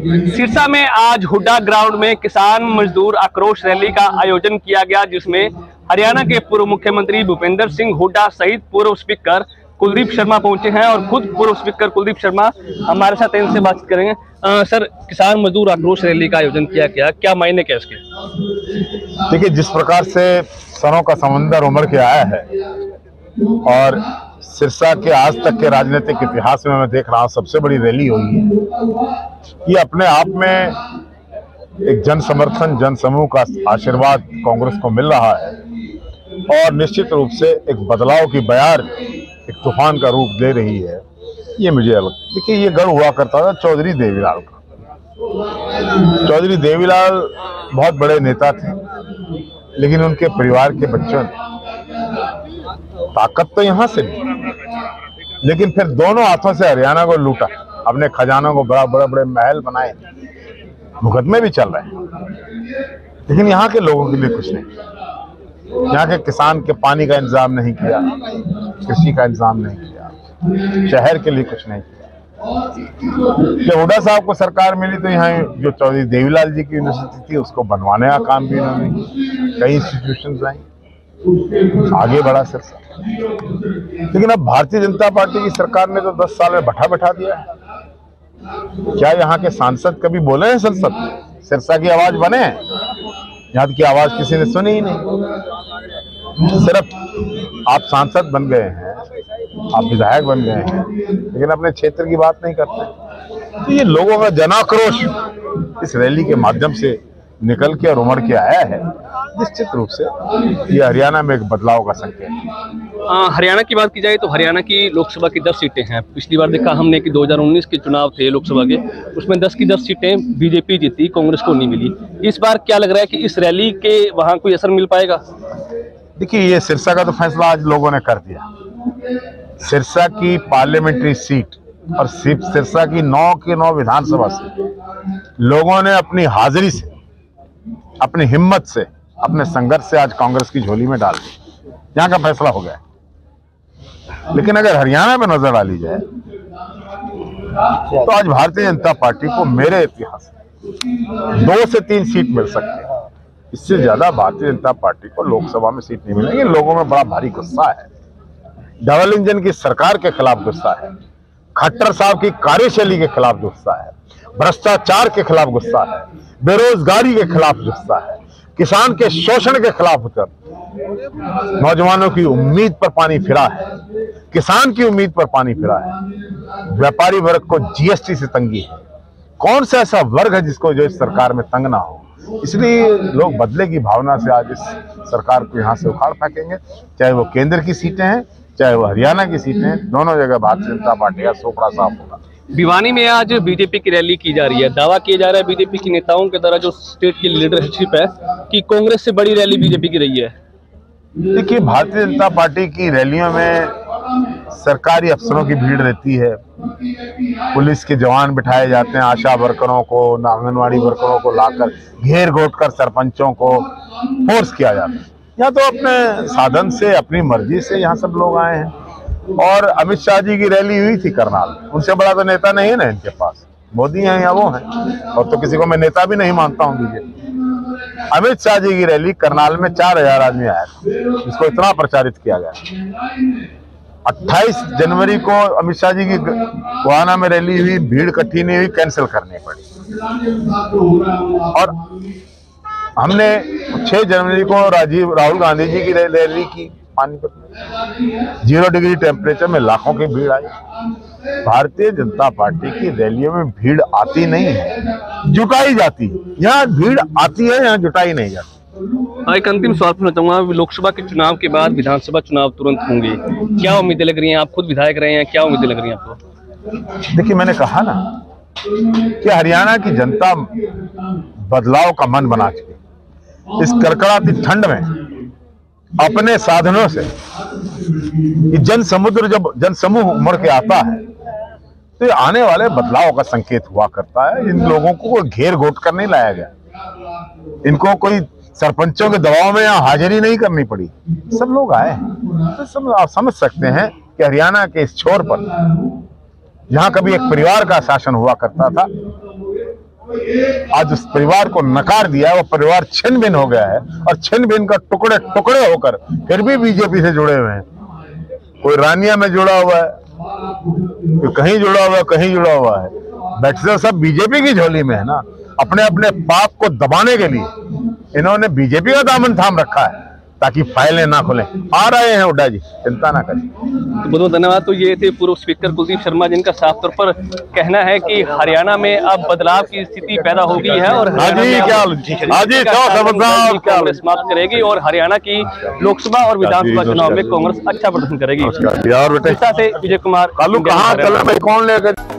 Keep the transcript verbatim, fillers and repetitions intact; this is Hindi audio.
सिरसा में आज हुड्डा ग्राउंड में किसान मजदूर आक्रोश रैली का आयोजन किया गया, जिसमें हरियाणा के पूर्व मुख्यमंत्री भूपेंद्र सिंह हुड्डा सहित पूर्व स्पीकर कुलदीप शर्मा पहुंचे हैं और खुद पूर्व स्पीकर कुलदीप शर्मा हमारे साथ इनसे बात करेंगे। आ, सर, किसान मजदूर आक्रोश रैली का आयोजन किया गया, क्या मायने क्या इसके? देखिए, जिस प्रकार से सरों का समंदर उमड़ के आया है और सिरसा के आज तक के राजनीतिक इतिहास में मैं देख रहा हूँ सबसे बड़ी रैली हुई है। ये अपने आप में एक जन समर्थन, जन समूह का आशीर्वाद कांग्रेस को मिल रहा है और निश्चित रूप से एक बदलाव की बयार, एक तूफान का रूप दे रही है। ये मुझे अलग देखिए, ये गढ़ हुआ करता था चौधरी देवीलाल का। चौधरी देवीलाल बहुत बड़े नेता थे, लेकिन उनके परिवार के बच्चों ने ताकत तो यहां से ली, लेकिन फिर दोनों हाथों से हरियाणा को लूटा, अपने खजानों को बड़ा बड़े बड़े महल बनाए, मुकदमे भी चल रहे हैं, लेकिन यहाँ के लोगों के लिए कुछ नहीं। यहाँ के किसान के पानी का इंतजाम नहीं किया, कृषि का इंतजाम नहीं किया, शहर के लिए कुछ नहीं किया। जब हुड्डा साहब को सरकार मिली तो यहाँ जो चौधरी देवीलाल जी की यूनिवर्सिटी थी उसको बनवाने का काम भी उन्होंने, कई इंस्टीट्यूशंस आई, आगे बढ़ा सिरसा। लेकिन अब भारतीय जनता पार्टी की सरकार ने तो दस साल में बैठा बैठा दिया है। क्या यहाँ के सांसद कभी बोले हैं संसद में? सिरसा की आवाज बने हैं? यहाँ की आवाज किसी ने सुनी ही नहीं। सिर्फ आप सांसद बन गए हैं, आप विधायक बन गए हैं, लेकिन अपने क्षेत्र की बात नहीं करते। तो ये लोगों का जनाक्रोश इस रैली के माध्यम से निकल के और उमड़ के आया है। निश्चित रूप से ये हरियाणा में एक बदलाव का संकेत है। हरियाणा की बात की जाए तो हरियाणा की लोकसभा की दस सीटें हैं। पिछली बार देखा हमने कि दो हज़ार उन्नीस के चुनाव थे लोकसभा के, उसमें दस की दस सीटें बीजेपी जीती, कांग्रेस को नहीं मिली। इस बार क्या लग रहा है कि इस रैली के वहां कोई असर मिल पाएगा? देखिए, ये सिरसा का तो फैसला आज लोगों ने कर दिया। सिरसा की पार्लियामेंट्री सीट और सिरसा की नौ की नौ विधानसभा सीट लोगों ने अपनी हाजिरी से, अपनी हिम्मत से, अपने संघर्ष से आज कांग्रेस की झोली में डाल दी। यहाँ का फैसला हो गया। लेकिन अगर हरियाणा में नजर डाली जाए तो आज भारतीय जनता पार्टी को मेरे इतिहास में दो से तीन सीट मिल सकती है। इससे ज्यादा भारतीय जनता पार्टी को लोकसभा में सीट नहीं मिलेगी। लोगों में बड़ा भारी गुस्सा है, डबल इंजन की सरकार के खिलाफ गुस्सा है, खट्टर साहब की कार्यशैली के खिलाफ गुस्सा है, भ्रष्टाचार के खिलाफ गुस्सा है, बेरोजगारी के खिलाफ गुस्सा है, किसान के शोषण के खिलाफ उतर, नौजवानों की उम्मीद पर पानी फिरा है, किसान की उम्मीद पर पानी फिरा है, व्यापारी वर्ग को जीएसटी से तंगी है। कौन सा ऐसा वर्ग है जिसको जो इस सरकार में तंग ना हो? इसलिए लोग बदले की भावना से आज इस सरकार को यहाँ से उखाड़ फेंकेंगे। चाहे वो केंद्र की सीटें हैं, चाहे वो हरियाणा की सीटें हैं, दोनों जगह भारतीय जनता पार्टी का सोपड़ा साफ होगा। भिवानी में आज बीजेपी की रैली की जा रही है। दावा किया जा रहा है बीजेपी के नेताओं के द्वारा, जो स्टेट की लीडरशिप है, कि कांग्रेस से बड़ी रैली बीजेपी की रही है। देखिए, भारतीय जनता पार्टी की रैलियों में सरकारी अफसरों की भीड़ रहती है, पुलिस के जवान बिठाए जाते हैं, आशा वर्करों को, आंगनवाड़ी वर्करों को लाकर घेर घोट कर सरपंचों को फोर्स किया जाता है। यहाँ तो अपने साधन से, अपनी मर्जी से यहाँ सब लोग आए हैं। और अमित शाह जी की रैली हुई थी करनाल, उनसे बड़ा तो नेता नहीं है ना इनके पास। मोदी हैं या वो हैं, और तो किसी को मैं नेता भी नहीं मानता हूँ बीजेपी। अमित शाह जी की रैली करनाल में चार हजार आदमी आया था, जिसको इतना प्रचारित किया गया। अट्ठाईस जनवरी को अमित शाह जी की गुहाना में रैली हुई, भीड़ इकट्ठी नहीं हुई, कैंसिल करनी पड़ी। और हमने छह जनवरी को राजीव राहुल गांधी जी की रैली की पानीपत में, जीरो डिग्री टेम्परेचर में लाखों की भीड़ आई। भारतीय जनता पार्टी की रैलियों में भीड़ आती नहीं है, जुटाई जाती है। यहाँ भीड़ आती है, यहाँ जुटाई नहीं जाती। एक अंतिम सवाल पूछना चाहूंगा, लोकसभा के चुनाव के बाद विधानसभा चुनाव तुरंत होंगे, क्या उम्मीदें लग रही हैं? आप खुद विधायक रहे हैं, क्या उम्मीदें लग रही हैं आपको? देखिए, मैंने कहा ना कि हरियाणा की जनता बदलाव का मन बना चुकी। इस कड़कड़ाती ठंड में अपने साधनों से जन समुद्र, जब जन समूह उमड़ के आता है तो ये आने वाले बदलाव का संकेत हुआ करता है। इन लोगों को कोई घेर घोट कर नहीं लाया गया, इनको कोई सरपंचों के दबाव में यहाँ हाजिरी नहीं करनी पड़ी, सब लोग आए हैं। तो सब आप समझ सकते हैं कि हरियाणा के इस छोर पर, जहाँ कभी एक परिवार का शासन हुआ करता था, आज उस परिवार को नकार दिया, वो परिवार छिन्न भिन्न हो गया है और छिन्न भिन्न का टुकड़े टुकड़े होकर फिर भी बीजेपी से जुड़े हुए हैं। कोई रानिया में जुड़ा हुआ है, कोई कहीं जुड़ा हुआ है, कहीं जुड़ा हुआ है, बैठे सब बीजेपी की झोली में है ना। अपने अपने पाप को दबाने के लिए इन्होंने बीजेपी का दामन थाम रखा है ताकि फाइलें ना खुलें। आ रहे हैं हुड्डा जी, चिंता ना करें। तो बहुत बहुत धन्यवाद। तो ये थे पूर्व स्पीकर कुलदीप शर्मा, जिनका साफ तौर पर कहना है कि हरियाणा में अब बदलाव की स्थिति पैदा हो गई है और कांग्रेस समाप्त करेगी और हरियाणा की लोकसभा और विधानसभा चुनाव में कांग्रेस अच्छा प्रदर्शन करेगी। से विजय कुमार, कौन लेकर